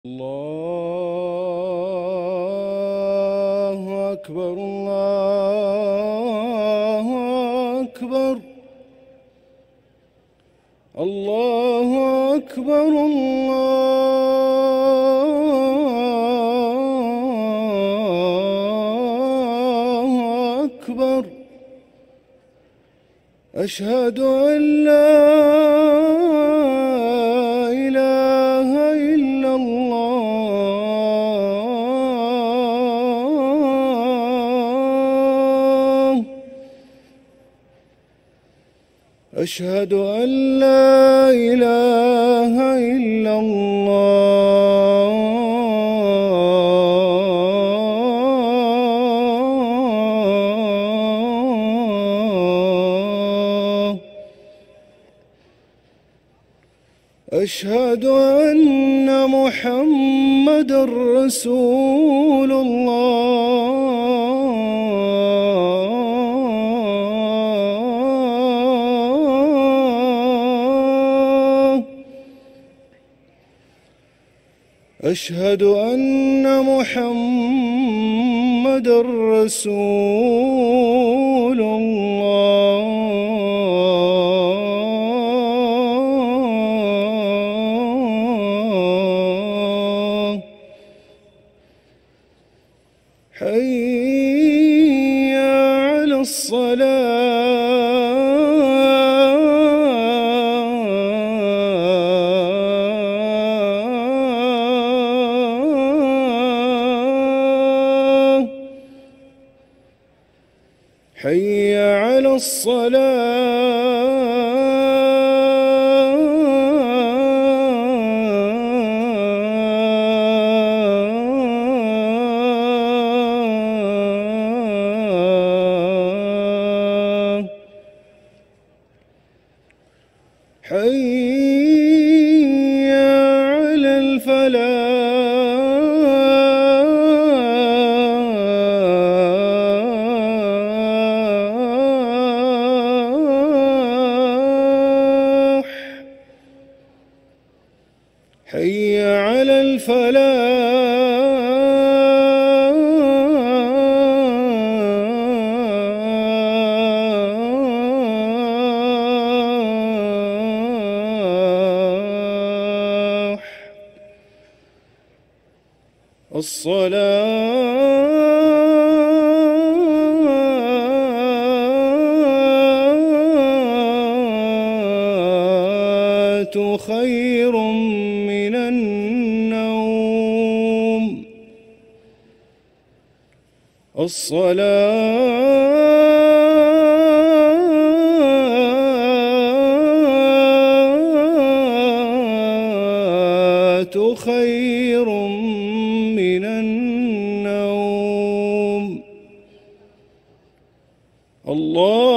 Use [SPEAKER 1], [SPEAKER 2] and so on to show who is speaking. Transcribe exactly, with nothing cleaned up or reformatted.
[SPEAKER 1] الله أكبر الله أكبر الله أكبر الله أكبر. أشهد أن لا إله إلا الله. أشهد أن لا إله إلا الله. أشهد أن محمدًا رسول الله. أشهد أن محمدًا رسول الله. حي على الصلاة. حي على الصلاة. حي على الفلاح. حي على الفلاح. الصلاة خير من النوم. الصلاة خير من النوم. الله